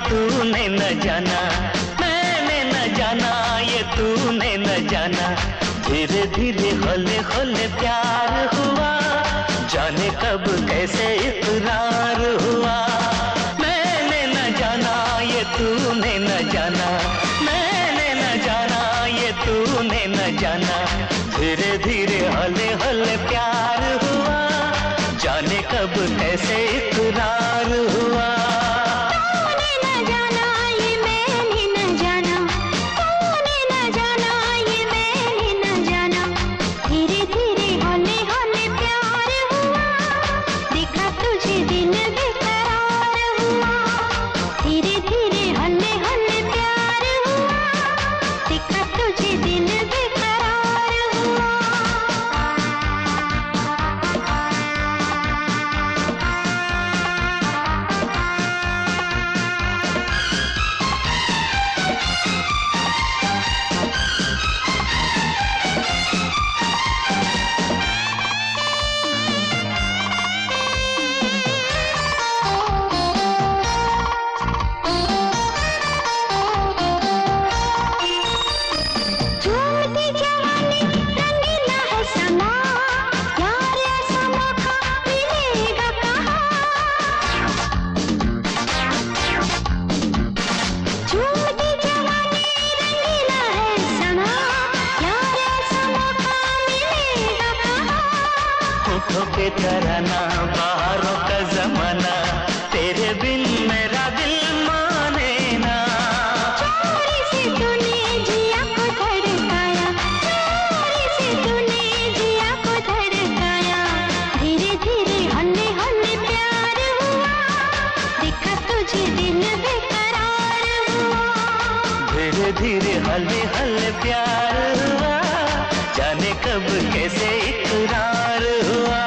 तूने न जाना, मैंने न जाना ये तूने न जाना। धीरे धीरे हौले हौले प्यार हुआ, जाने कब कैसे इकरार हुआ। मैंने न जाना ये तूने न जाना, मैंने न जाना ये तूने न जाना। धीरे धीरे हौले हौले प्यार हुआ, जाने कब कैसे इकरार हुआ। के तराना बाहरों का जमाना, तेरे बिन मेरा दिल माने ना। चोरी से तूने जिया को धड़काया, चोरी से तूने जिया को धड़काया। धीरे धीरे हल्ले हल्ले प्यार हुआ, देखा तुझे दिल बेकरार हुआ। धीरे धीरे हल्ले हल्ले प्यार हुआ, जाने कब कैसे इकरार हुआ।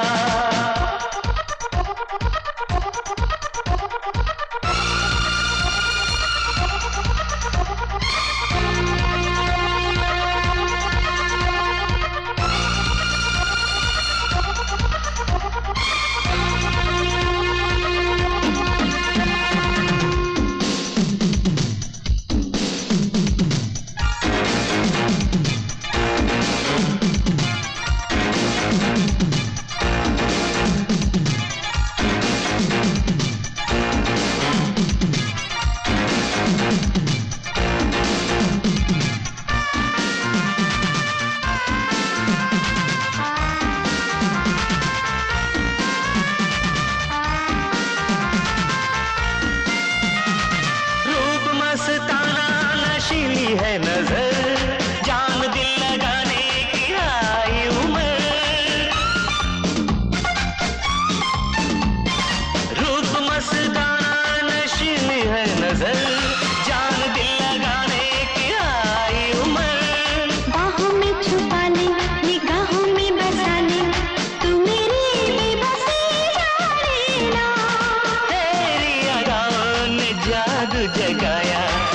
है नजर, जान दिल लगाने की आई उम्र। रूप मस्ताना नशीली है नजर, जान दिल लगाने की आई उम्र। बाहों में छुपा ले, निगाहों में बसा ले, तू मेरी बेबसी जाने ना। तेरी अदाओं ने जादू जगाया,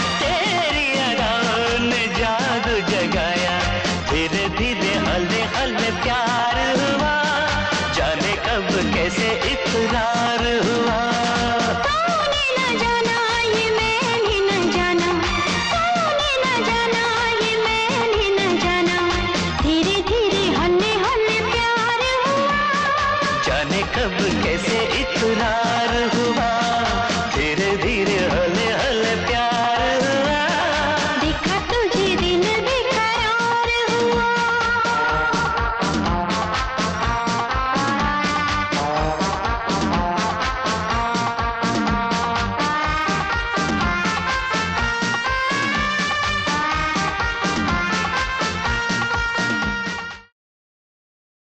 जगाया। धीरे धीरे हल्ले हल्ले प्यार हुआ, जाने कब कैसे इकरार हुआ। तूने न जाना ये मैंने न जाना, तूने न जाना ये मैंने न जाना। धीरे धीरे हल्ले हल्ले प्यार हुआ, जाने कब कैसे इकरार